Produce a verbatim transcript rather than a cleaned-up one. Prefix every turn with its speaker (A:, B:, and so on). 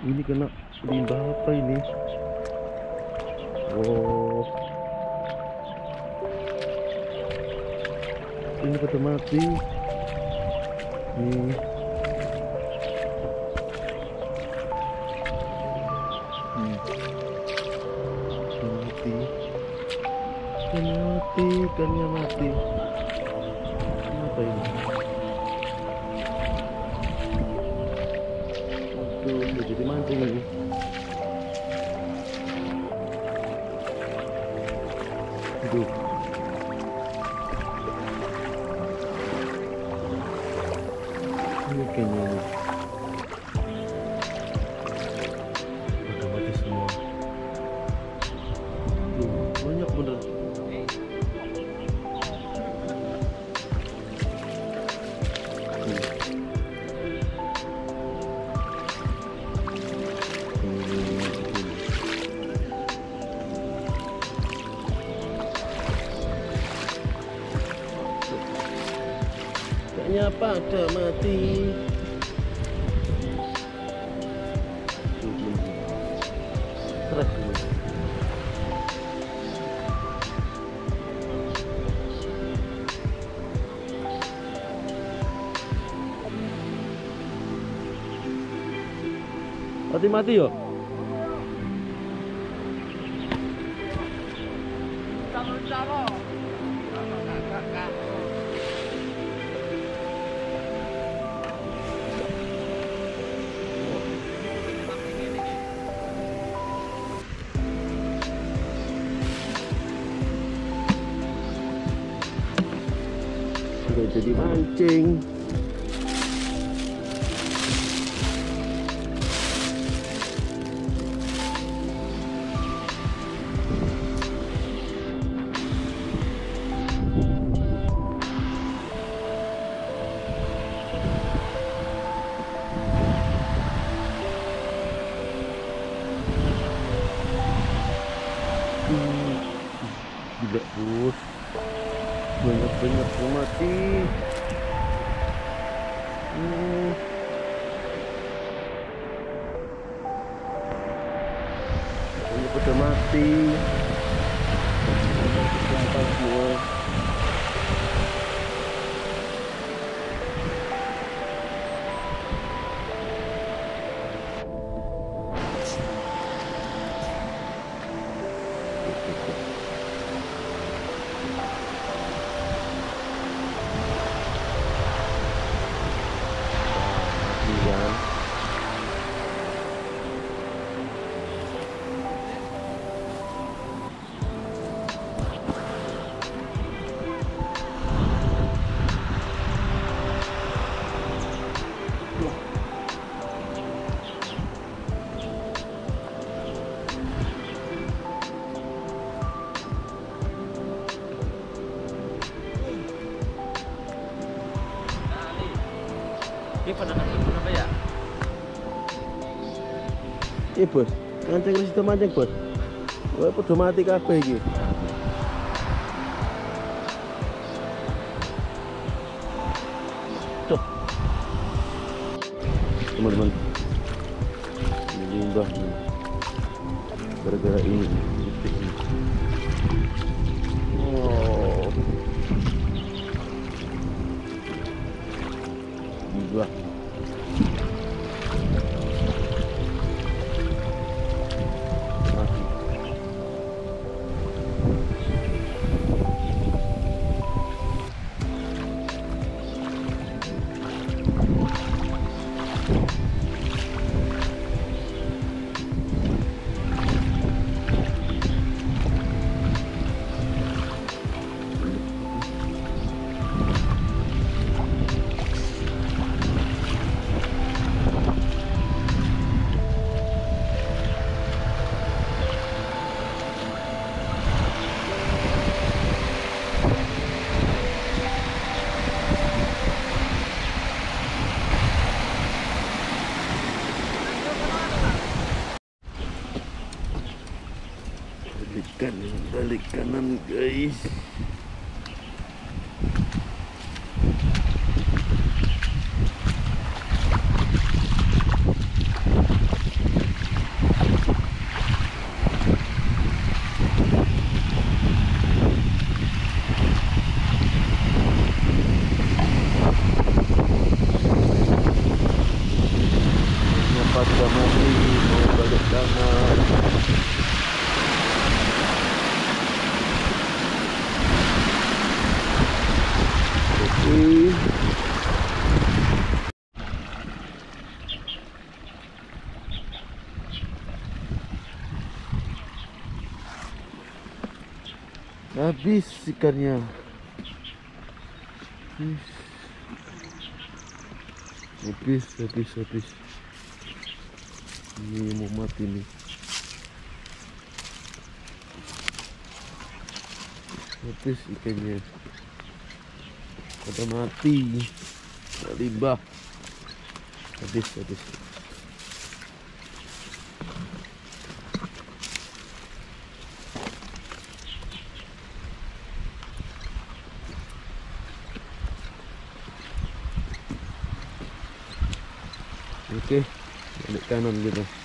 A: Ini kena limbah apa ini? Oh, ini pada mati. Nih. Hmm. Mati. Ikannya mati, ikannya mati. Apa ini? Aduh, udah jadi mancing lagi. Aduh. Ini ikannya ini. Udah mati semua. Aduh, banyak bener. Kayaknya pada mati. Stres dulu. Mati-mati yo.
B: Cara-cara.
A: Sudah jadi mancing. Hmm, gila bos, banyak-banyak yang mati. Hmm. Ini pada mati. Kelihatan semua.
B: Ini pada nangkep apa ya?
A: Iya bos, mancing wis mancing bos. Wah, padha mati kabeh iki. Tuh. Teman-teman. Ini limbah nih. Gara-gara ini. Oh. Limbah. kanan, balik kanan guys. pada mati mau balik kanan. Oke. Habis ikannya. Habis, habis, habis. Ini mau mati nih. Habis ikannya. Udah mati. Limbah. Habis, habis. Oke, balik kanan gitu.